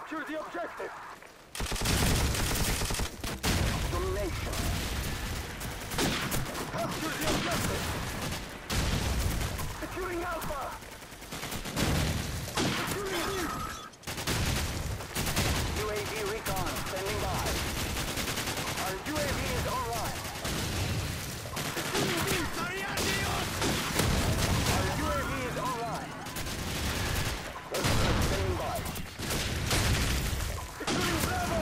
Capture the objective. Domination. Capture the objective. Securing Alpha. Securing B. UAV recon standing by. Our UAV is online. Securing B. Our UAV is online. Aircraft standing by. Securing Bravo.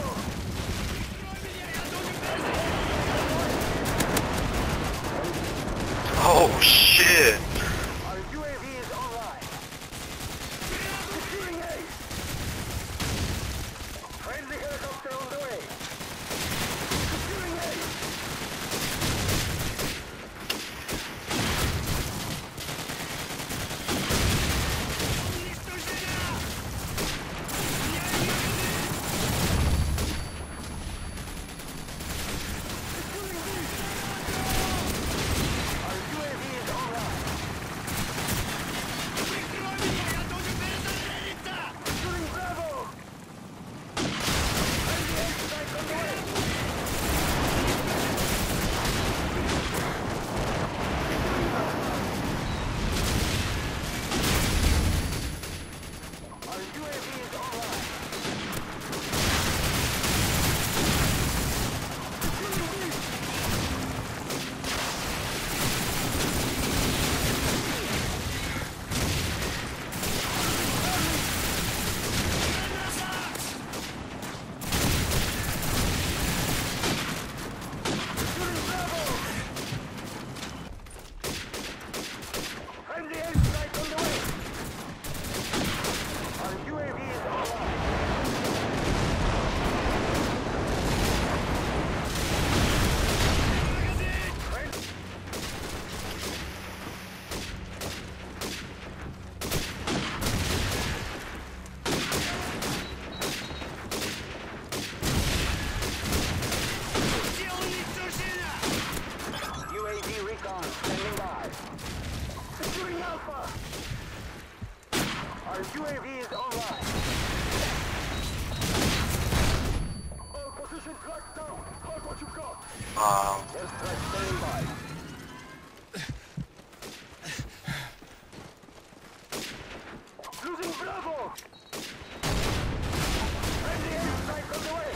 Oh shit! Our UAV is online. Securing A. Friendly helicopter on the way. Securing A. Our UAV is online. All positions locked down. Hold what you've got. Airstrike standing by. Losing Bravo. Friendly airstrike on the way.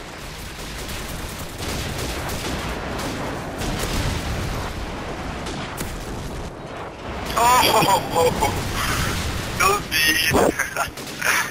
Oh, no need.